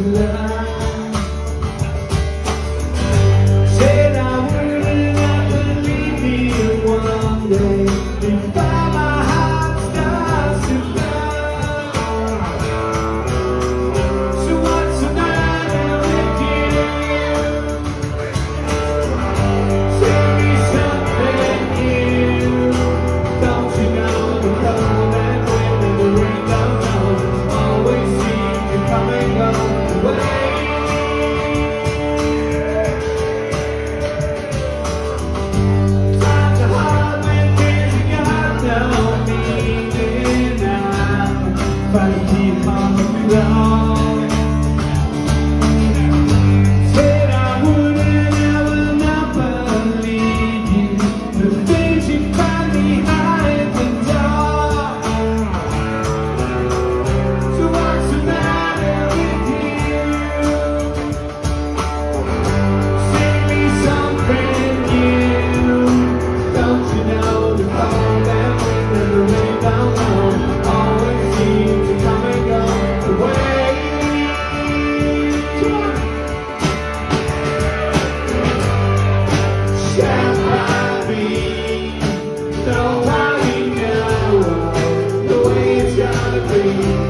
Said I wouldn't ever leave me one day. Before my heart starts to burn. So what's the matter with you? Say me something new. Don't you know the cold and wind and the rain don't know always seem to come and go away. Times are hard when things you got no meaning now. Try to keep on moving on. Said I wouldn't ever not believe you. The things you find behind the door. So what's the matter with you? Say me something new. Don't you know the cold and wind and the rain don't know always seem to come and go away. Come on. Shall I be? Nobody knows the way it's gonna be.